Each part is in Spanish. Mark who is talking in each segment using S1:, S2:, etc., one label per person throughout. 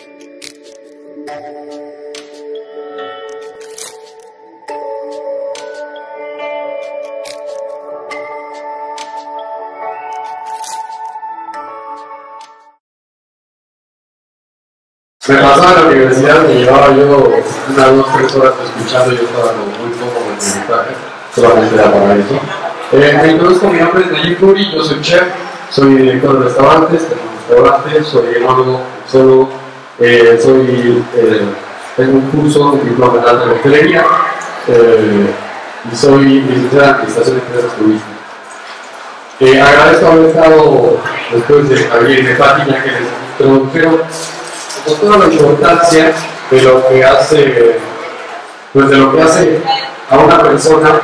S1: Me pasaba en la universidad, me llevaba yo unas 2-3 horas escuchando, yo estaba como muy poco en el mensaje, solamente era para eso. Me introduzco, mi nombre es Nayib Khoury, yo soy chef, soy director de restaurantes, tengo un restaurante, soy enólogo, solo, tengo un curso, un diploma en alta hostelería y soy licenciado en Administración de Empresas Turísticas. Agradezco haber estado después de Javier y de Pati, ya que les introdujeron con toda la importancia de lo que hace, pues de lo que hace a una persona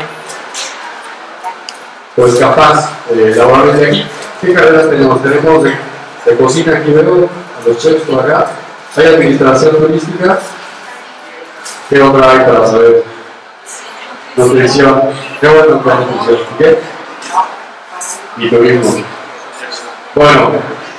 S1: pues capaz de laborar desde aquí. ¿Qué carreras tenemos? Tenemos de cocina, aquí veo a los chefs por acá, hay administración turística, ¿qué otra hay para saber? Nutrición, ¿qué bueno con nutrición? ¿Qué? Y turismo. Bueno,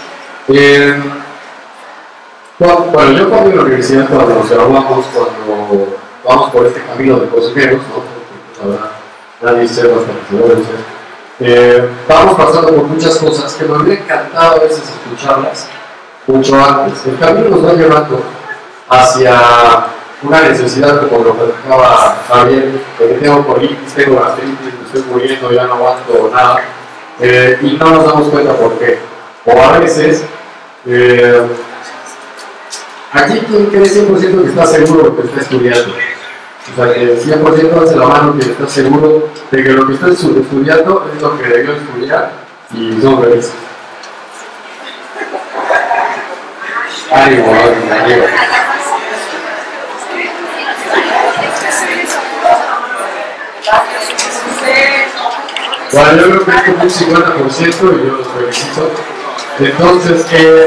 S1: bueno, yo cuando en la universidad, cuando nos graduamos, cuando vamos por este camino de cocineros, ¿no? Porque la verdad, nadie se va hasta que se lo dice. Vamos pasando por muchas cosas que me hubiera encantado a veces escucharlas mucho antes. El camino nos va llevando hacia una necesidad, como lo platicaba Javier, de que tengo colitis, tengo gastritis, me estoy muriendo, ya no aguanto nada, y no nos damos cuenta por qué. O a veces, aquí, ¿quién cree 100% que está seguro de lo que está estudiando? O sea, que 100% hace la mano que está seguro de que lo que está estudiando es lo que debió estudiar y no revisa. Ánimo, ánimo. Bueno, yo creo que es como un 50% y yo los felicito. Entonces,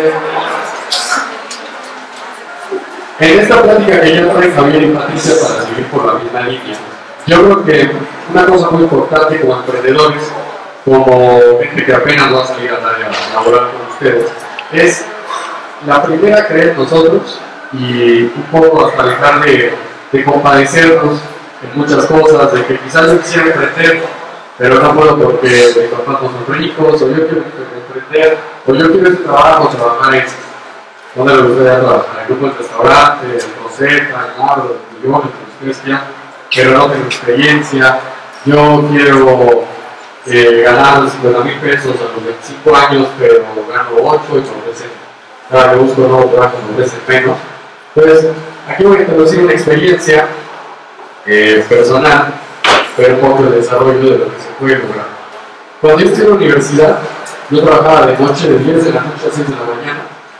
S1: en esta plática que ya trae Javier y Patricia para seguir por la misma línea, yo creo que una cosa muy importante como emprendedores, como gente que apenas va a salir al área laboral con ustedes, es la primera creer en nosotros y un poco hasta dejar de compadecernos en muchas cosas, de que quizás yo quisiera emprender, pero no puedo porque mis papás no son ricos, o yo quiero emprender, o yo quiero trabajar en ¿dónde me gustaría trabajar? En el grupo del restaurante, el Rosetta, el Nardo, el Millón, el Cristia, pero no tengo experiencia. Yo quiero ganar 50,000 pesos a los 25 años, pero gano 8 y me ofrecen, cada que busco un nuevo trabajo me ofrecen menos. Entonces, aquí voy a introducir una experiencia personal, pero un poco de desarrollo de lo que se puede lograr. Cuando yo estuve en la universidad, yo trabajaba de noche, de 10 de la noche a 6 de la mañana.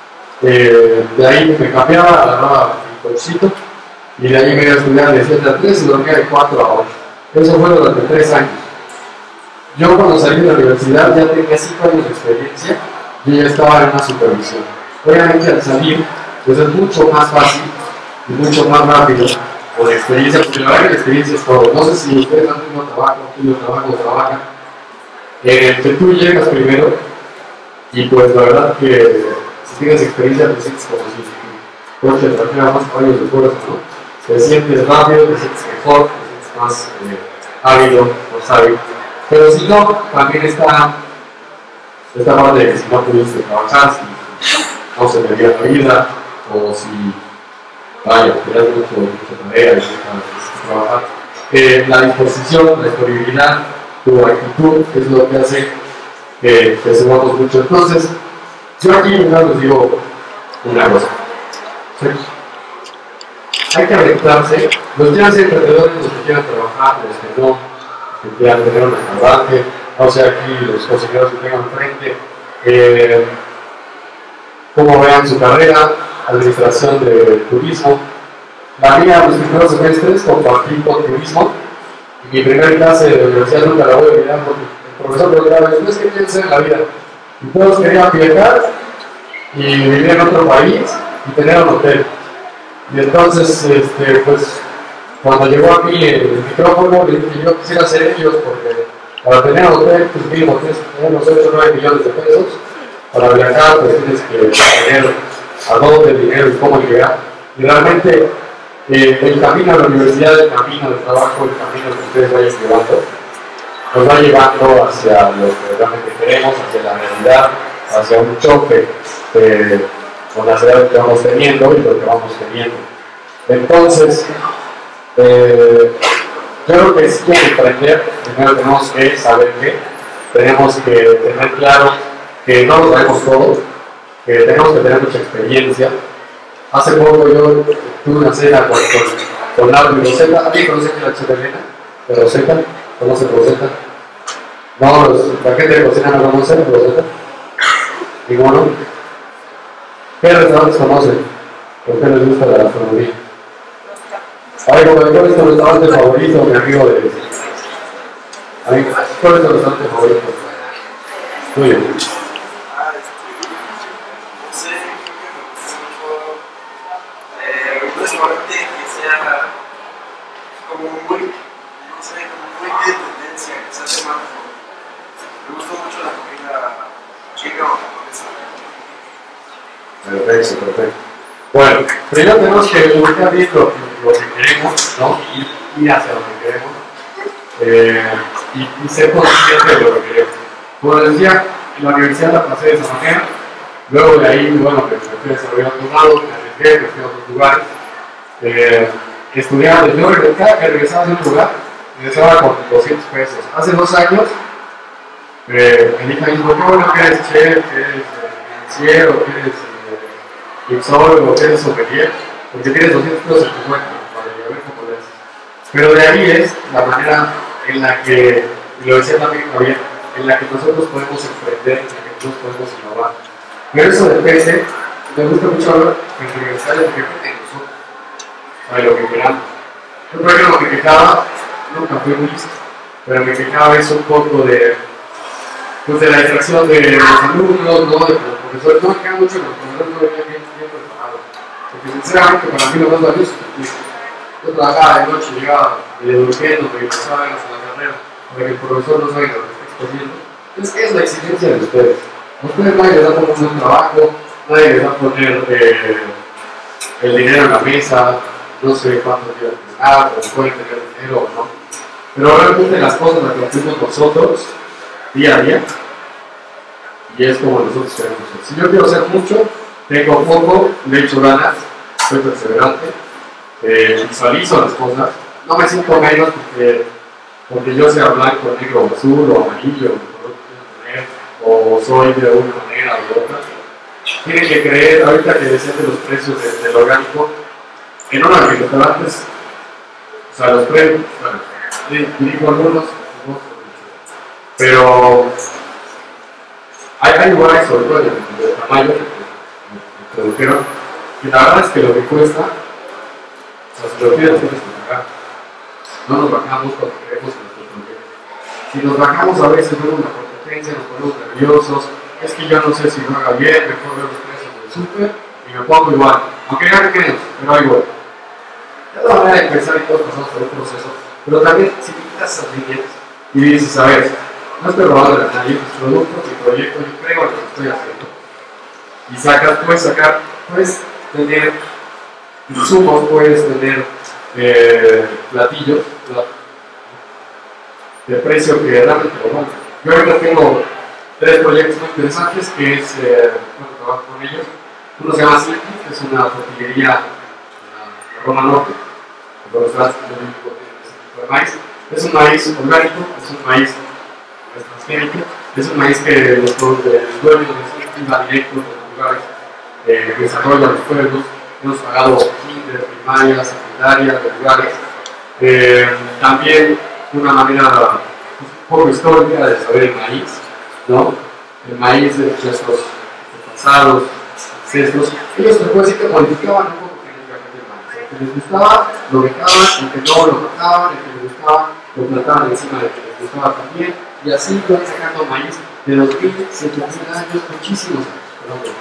S1: De ahí me cambiaba, agarraba mi cochito y de ahí me iba a estudiar de 7 a 3 y dormía de 4 a 8. Eso fue durante 3 años. Yo cuando salí de la universidad ya tenía 5 años de experiencia y ya estaba en una supervisión. Obviamente al salir pues es mucho más fácil y mucho más rápido con experiencia, porque la verdad que la experiencia es todo. No sé si ustedes han tenido trabajan, en el que tú llegas primero y pues la verdad que si tienes experiencia te sientes como si el coche trajera más caballos de fuerza, ¿no? Te sientes rápido, te sientes mejor, te sientes más ávido, más hábil. Pero si no, también está esta parte de que si no pudiste trabajar, si no se te dio la vida, o si vaya, tenías mucha tarea y trabajar. La disposición, la disponibilidad, tu actitud es lo que hace que sumamos mucho. Entonces, yo aquí les digo una cosa. ¿Sí? Hay que aventarse. Los que quieran ser emprendedores, los que quieran trabajar, los que no, los que quieran tener un restaurante, o sea, aquí los cocineros que tengan enfrente, como vean su carrera, administración de turismo. La mía, los primeros semestres, compartí con turismo. Y mi primera clase de universidad nunca la voy a olvidar porque el profesor me preguntaba, ¿ustedes qué quieren hacer en la vida? Y todos querían viajar y vivir en otro país y tener un hotel. Y entonces, pues, cuando llegó a mí el micrófono, le dije que yo quisiera ser ellos porque para tener un hotel, pues mínimo tienes que tener unos 8 o 9 millones de pesos. Para viajar, pues tienes que tener a dónde el dinero y cómo llegar. Y realmente el camino a la universidad, el camino del trabajo, el camino que ustedes vayan llevando, nos va llevando hacia lo que realmente queremos, hacia la realidad, hacia un choque con las edades que vamos teniendo y lo que vamos teniendo. Entonces, yo creo que si quieren emprender, primero tenemos que saber qué, tenemos que tener claro que no lo sabemos todo, que tenemos que tener mucha experiencia. Hace poco yo tuve una cena con Laura y Rosetta. ¿Alguien conoce a la chica Elena? ¿De Rosetta? ¿Conoce Rosetta? No, la gente de cocina no conoce Rosetta. ¿Ninguno? ¿Qué restaurantes conocen? ¿Por qué les gusta la gastronomía? Ay, ¿cuál es tu restaurante favorito, mi amigo de... ¿Cuál es tu restaurante favorito? Tuyo.
S2: Restaurante que sea como muy, no sé, como muy de tendencia, que se hace más. Me gusta mucho la comida china o japonesa.
S1: Perfecto. Bueno, primero tenemos que ubicar bien lo que queremos, ¿no? Ir hacia lo que queremos y ser conscientes de lo que queremos. Como les decía, en la universidad la pasé de esa manera, luego de ahí, bueno, me fui a desarrollar otros lados, me arriesgué, me fui a otros lugares. Estudiaba, yo cada que regresaba de un lugar, regresaba con 200 pesos. Hace 2 años, me dije a mí, ¿por qué bueno que eres chef, que eres financiero, que eres mixólogo, que eres sommelier? Porque tienes 200 pesos en tu cuenta para ver cómo lo haces. Pero de ahí es la manera en la que, y lo decía también Javier, en la que nosotros podemos emprender, en la que nosotros podemos innovar. Pero eso depende, me gusta mucho hablar en universidades porque depende de nosotros. De lo que queramos. Yo por ejemplo me quejaba, nunca fui muy listo, pero me quejaba eso un poco de la distracción de los alumnos, ¿no? De los profesores. No me queda mucho en los profesores, no venía bien preparados. Porque sinceramente para mí lo más valioso es que yo trabajaba de noche, llegaba durmiendo, me pasaba horas a la carrera, para que el profesor no sabe lo que está exponiendo. Entonces es la exigencia de ustedes. A ustedes nadie les va a poner un trabajo, nadie les va a poner el dinero en la mesa. No sé cuánto quieren ganar, o pueden tener dinero o no. Pero realmente las cosas las hacemos nosotros día a día. Y es como nosotros queremos ser. Si yo quiero hacer mucho, tengo poco, le echo ganas, soy perseverante, visualizo las cosas. No me siento menos porque yo sea blanco, negro, o azul, o amarillo, o soy de una manera o de otra. Tienen que creer, ahorita que decían de los precios del orgánico, en una de mis restaurantes, o sea, los precios, bueno, dirijo algunos, pero hay lugares, sobre todo de tamaño, que produjeron, que la verdad es que lo que cuesta, o sea, si lo piden, tienes que pagar. No nos bajamos cuando queremos en nuestro proyecto. Si nos bajamos a veces, vemos una competencia, nos ponemos nerviosos, es que yo no sé si lo haga bien, mejor veo los precios del súper y me pongo igual, aunque gane menos, pero hago igual. Es la manera de pensar y todos pasamos por un proceso, pero también si quitas esas líneas y dices, a ver, no estoy robando a nadie, mis productos, mi proyecto, yo creo en lo que estoy haciendo. Y puedes tener insumos, puedes tener platillos de precio que realmente lo valen. Yo ahorita tengo 3 proyectos muy interesantes que es, trabajo con ellos. Uno se llama Silky, que es una tortillería de Roma Norte, con restaurantes de maíz. Es un maíz orgánico, es un maíz transgénico, es un maíz que los dueños de Silky van directos de los lugares que desarrollan los pueblos. Hemos pagado kinder, primaria, secundaria, de lugares. También una manera un poco histórica de saber el maíz, ¿no? El maíz de nuestros pasados, ancestros. Ellos se puede decir que modificaban un poco genéticamente el maíz. El que les gustaba, lo dejaban, el que no, lo mataban, el que les gustaba, lo plantaban encima del que les gustaba también. Y así van sacando maíz de 2.000, 7.000 años, muchísimos años.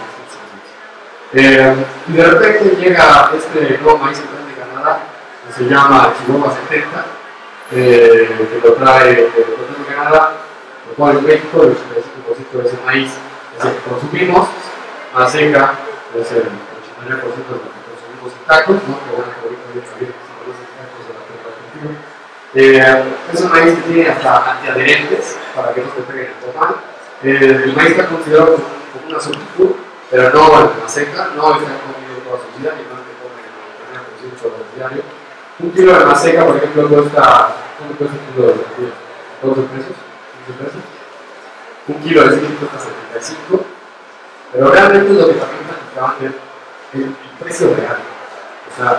S1: Y de repente llega este nuevo maíz de Canadá, que se llama Chihuahua 70, que lo trae de Canadá, lo cual en México el 85% de ese maíz es el que consumimos, más seca es el 99% de lo que consumimos en tacos, ¿no? Que bueno, que ahorita voy a salir si conocen tacos de la temperatura. Es un maíz que tiene hasta antiadherentes para que no se peguen el tomate. El maíz está considerado como una superfood, pero no en la seca, no está comido toda su vida, ni no que come el 99% sobre el diario. Un kilo de maseca, por ejemplo, cuesta, ¿cuánto cuesta un kilo de verduras? ¿12 pesos? ¿15 pesos? Un kilo de cítrico cuesta 75, pero realmente es lo que también platicaban el precio real. O sea,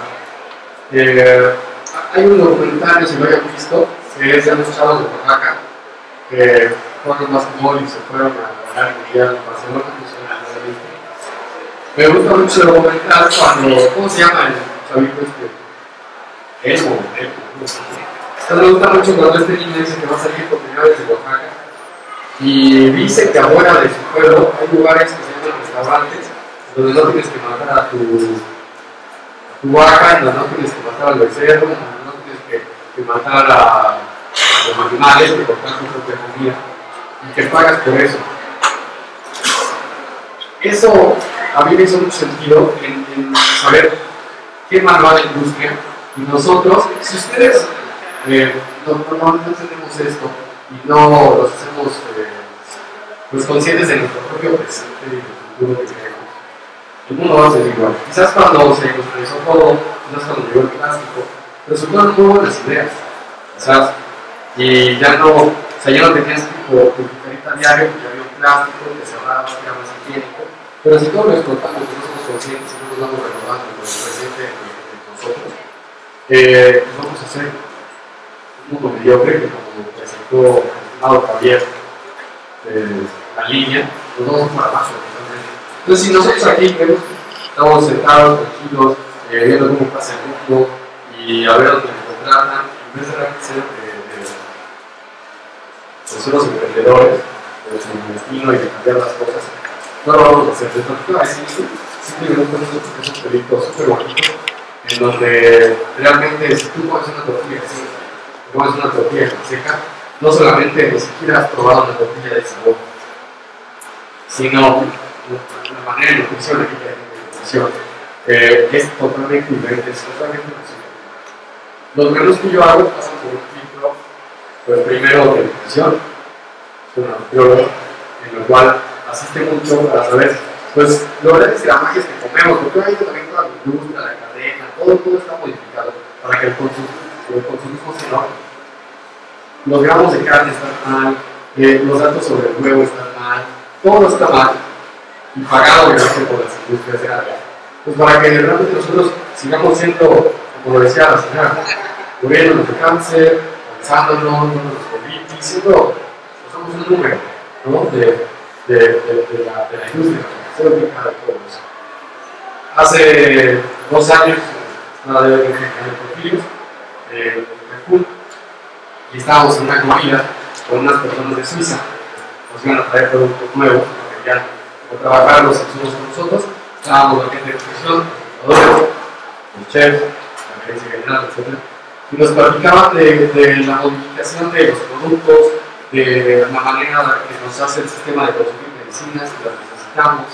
S1: hay un documental, si lo hayan visto, que es de unos chavos de Oaxaca, que fueron más como y se fueron a ganar el mundial en Barcelona, me gusta mucho el documental cuando, ¿cómo se llama el chavito este? Elmo. Me gusta mucho cuando este niño dice que va a salir por primera vez de Oaxaca y dice que afuera de su pueblo hay lugares que se llaman restaurantes donde no tienes que matar a tu vaca, donde no tienes que matar al becerro, donde no tienes que matar a los animales, que cortar tu propia comida y que pagas por eso. Eso a mí me hizo mucho sentido en saber qué mal va la industria. Y nosotros, si ustedes no entendemos esto y no los hacemos pues conscientes de nuestro propio presente y del futuro que queremos, el mundo va a ser igual. Quizás cuando se industrializó todo, quizás cuando llegó el plástico, resultaron muy buenas ideas, quizás, y ya no tenías que publicar diario porque había un plástico que se ahorraba, que era más higiénico, pero si todos lo explotamos y no somos conscientes y no nos vamos recordando con el presente de nosotros, vamos a hacer un mundo mediocre que, como presentó el estimado Javier, la línea, nos vamos para abajo. Entonces, si nosotros aquí estamos sentados, tranquilos, viendo cómo pasa el mundo y a ver dónde nos contratan, en vez de ser los emprendedores de nuestro destino y de cambiar las cosas, no lo vamos a hacer. Simplemente porque es un proyecto súper bonito, en donde realmente si tú comes una tortilla así, comes una tortilla seca, no solamente ni siquiera has probado una tortilla de sabor, sino la manera de nutrición, aquí que hay nutrición, es totalmente diferente, es totalmente diferente. Los menús que yo hago pasan por un filtro, pues primero de nutrición, es una nutrióloga, en el cual asiste mucho para saber, pues, los gramajes que comemos, porque hay también toda la industria, la cadena, todo está modificado para que el consumismo se enoje. Los gramos de carne están mal, los datos sobre el huevo están mal, todo está mal y pagado obviamente por las industrias grandes. Pues para que realmente nosotros sigamos siendo, como decía la señora, muriéndonos de cáncer, avanzándonos, dándonos COVID, siendo, somos un número, ¿no? de la industria farmacéutica, de todo eso. Hace 2 años, estaba de Porfirio, en Cancún, y estábamos en una comida con unas personas de Suiza, nos iban a traer productos nuevos, que querían trabajar los insumos con nosotros. Estábamos la gente de nutrición, los chefs, la gerencia general, etc. Y nos platicaban de la modificación de los productos, de la manera que nos hace el sistema de consumir medicinas, que las necesitamos,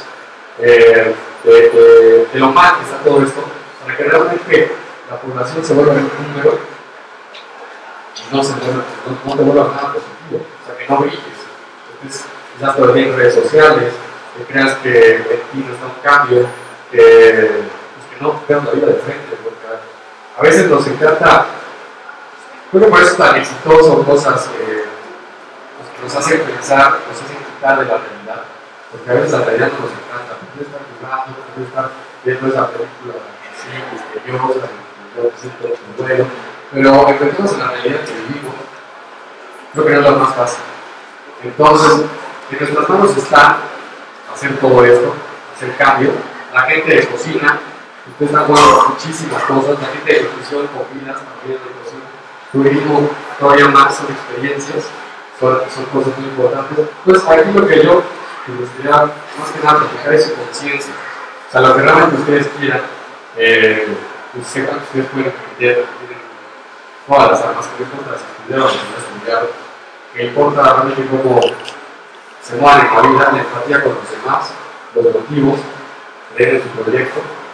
S1: de lo mal que está todo esto, para que realmente la población se vuelva un número y no te vuelva nada positivo, o sea, que no brilles. Entonces, quizás todo el día en redes sociales, que creas que en ti no está un cambio, que no veas la vida de frente, porque a veces nos encanta, creo que por eso es tan exitoso cosas que nos hacen pensar, nos hacen quitar de la realidad, porque a veces la realidad no nos encanta, porque estar jugando, porque estar viendo esa película así, misteriosa, yo siento un duelo, pero enfrentamos en la realidad que vivimos, creo que no es lo más fácil. Entonces, en nuestras manos está hacer todo esto, hacer cambio. La gente de cocina, ustedes están jugando muchísimas cosas, la gente de nutrición, comidas, también de cocina, turismo, todavía más, son experiencias, son cosas muy importantes. Entonces, aquí lo que yo les gustaría más que nada platicar es su conciencia. O sea, lo que realmente ustedes quieran, pues sepan que ustedes pueden aprender, tienen todas las armas que importa, las estudiaron, que importa realmente cómo se mueven en la vida, la empatía con los demás, los motivos, creer en su proyecto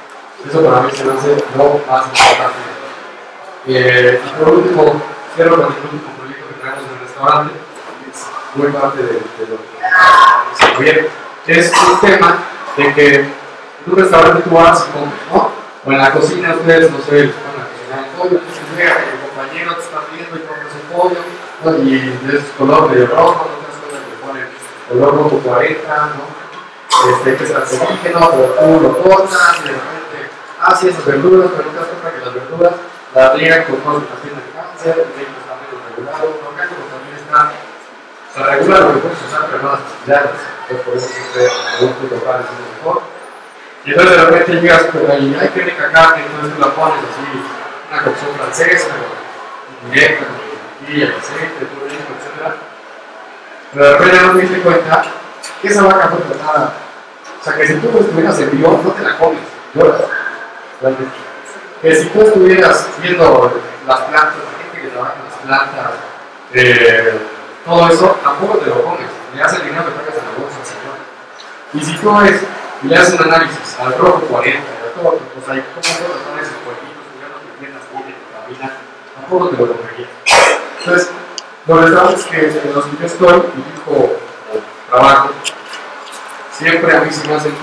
S1: Eso para mí se me hace lo más importante. Y por último, cierro con el último proyecto que traemos en el restaurante, que es muy parte de lo que se viene. Es un tema de que en un restaurante tú vas y comes, ¿no? O en la cocina ustedes, no sé, van a cocinar el pollo, entonces llega que el compañero te está pidiendo y comes el pollo, ¿no? Y es color medio rojo, no te das cuenta que le ponen color rojo 40, ¿no? Que es cancerígeno, pero tú lo cortas y de repente, sí, esas verduras, pero no te das cuenta que las verduras las riegan con cosas que tienen cáncer, el médico está menos regulado, el orgánico también está, se regula lo que puedes usar, pero no las cantidades, entonces por eso siempre productos locales es mejor. Y entonces de repente llegas y hay que rica carne, entonces tú la pones así, una cocción francesa, directa, con el aceite, todo eso, etc. Pero de repente no te diste cuenta que esa vaca fue tratada. O sea, que si tú estuvieras en vivo, no te la comes, lloras. Que si tú estuvieras viendo las plantas, la gente que trabaja en las plantas, todo eso, tampoco te lo comes. Le das el dinero que pagas en la bolsa, señor. Y si tú ves y le haces un análisis al rojo 40, a todo, pues ahí, ¿cómo son esos pollitos que ya no te entiendas bien en tu cabina? Tampoco te lo comería. Entonces, los restaurantes en los que yo estoy y dijo trabajo, siempre a mí se me hacen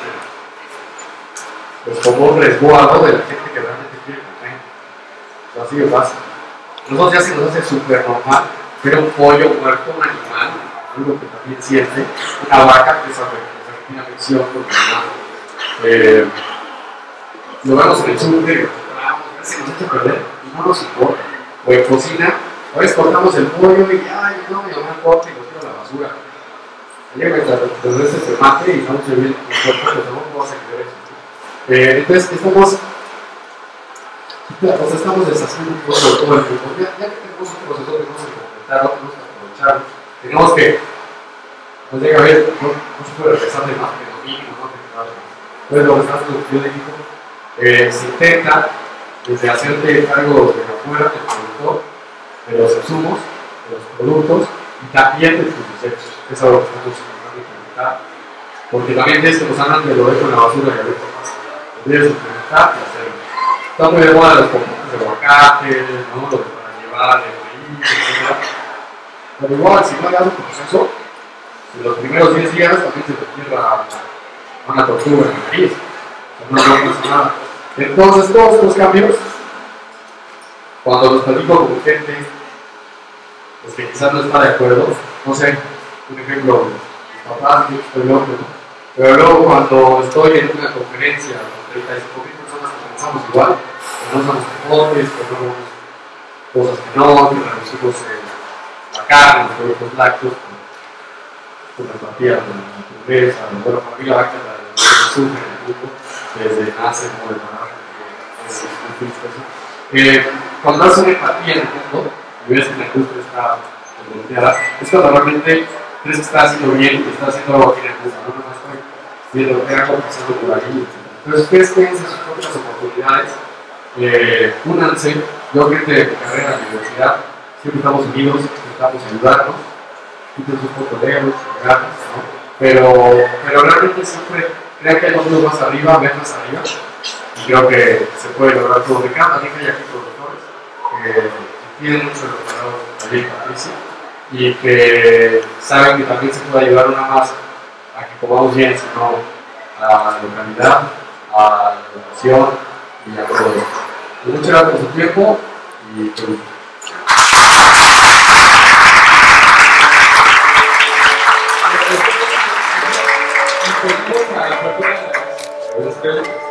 S1: como un resguardo de la gente que realmente quiere comer. Así de fácil. Nosotros ya se nos hace súper normal ver un pollo muerto, un animal, algo que también siente, una vaca que es una afección por el lo vemos en el súper y lo compramos, se nos echa a perder y no nos importa. O en cocina, a veces cortamos el pollo y ay, no, me llamó el corte y lo tiro a la basura. Llega desde ese remate y estamos viviendo un cuerpo, pero tampoco vas a creer eso. Entonces estamos deshaciendo un poco de todo el tiempo. Ya que tenemos un proceso, tenemos que completarlo, tenemos que aprovecharlo. Tenemos que, nos llega a ver, no se puede regresar de más que lo mínimo, ¿no? Entonces lo que estamos yo le digo, se intenta desde hacerte cargo de afuera del productor, de los insumos, de los productos y también de tus desechos. Es algo que estamos intentando implementar, porque también de esto nos hablan de lo dejo en la basura y a veces pasa. Debes implementar y hacerlo. Está muy de moda los componentes de aguacate, ¿no? Lo que para llevar, el maíz, etc. Pero igual, si no le das un proceso, en los primeros 10 días también se te tierra una tortuga en el maíz. No pasa nada. Entonces, todos estos cambios, cuando los platico con gente pues, que quizás no está de acuerdo, no sé, por ejemplo, mis papás, yo estoy loco, ¿no? Pero luego cuando estoy en una conferencia con 35.000 personas que pensamos igual, que no usamos deportes, que no usamos cosas que no, que reducimos la carne, los productos lácteos, con la empatía, con la naturaleza, bueno, para mí la vaca la sufre en el grupo, desde nace, como de parar, es muy triste eso. Cuando haces una empatía en el mundo, y ves que la industria está volteada, es cuando realmente crees que está haciendo bien y está haciendo algo bien en el mundo, no estoy viendo que hago pasando por ahí. Entonces, ustedes tienen sus propias oportunidades, únanse. Yo, gente de mi carrera en la universidad, siempre estamos unidos, intentamos ayudarnos, quiten sus colegas, ganas, ¿no? Pero realmente siempre crean que hay números más arriba, ven más arriba, y creo que se puede lograr todo. De cada también hay aquí productores que tienen mucho de lo que ha dado también Patricia, y que saben que también se puede ayudar una más a que comamos bien, sino a la localidad, a la educación y a todo esto. Muchas gracias por su tiempo y pues,